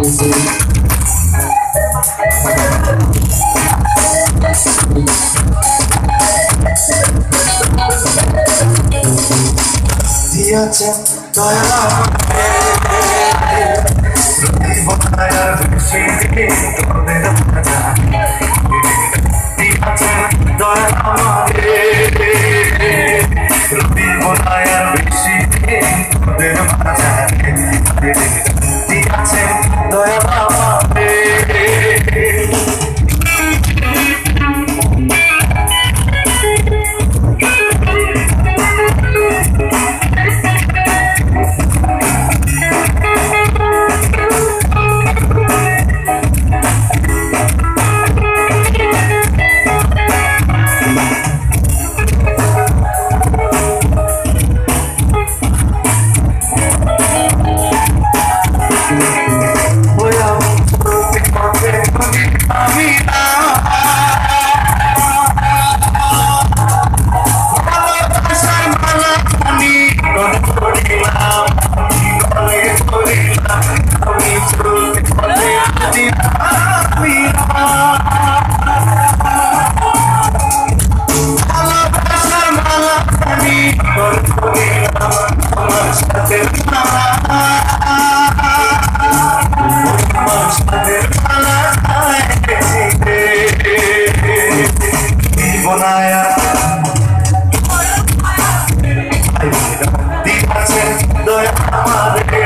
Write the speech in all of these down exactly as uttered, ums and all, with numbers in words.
দিয়েছেন দয়া বনায়ার বেশি তোদের মাঝে দিয়েছেন দয়া রবি বনায়ার বেশি তোদের মাঝে দিয়েছেন দয়া বনায়া দিয়েছেন দয়া আমারে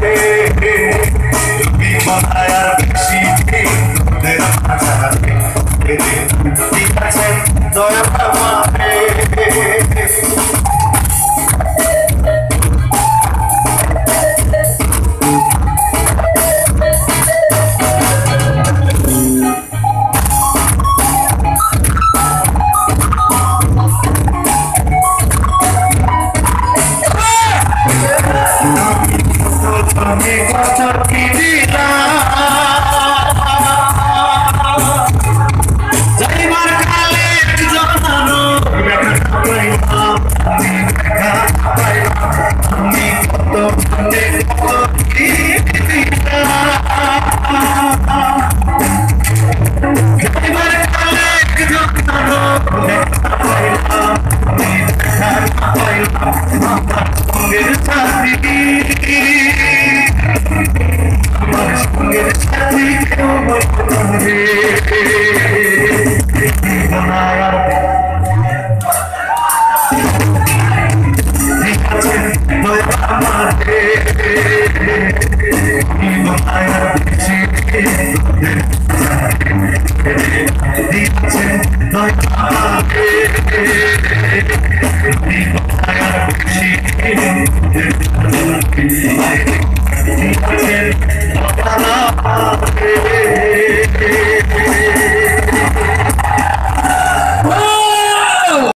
বনায়ার বেশি তোদের মাঝে দিয়েছেন দয়া আমারে আমি কত কি দিলাম যাইবার কালে জানো আমি আমি কত কত কি দিলাম যাইবার কালে জানো আমি সঙ্গের সাথী সঙ্গের সাথী কেউ বলবে বনায়ার দিয়েছেন দয়া আমারে বনায়ার বেশি দিয়েছেন দয়া আমারে বনায়ার বেশি দিয়েছেন দয়া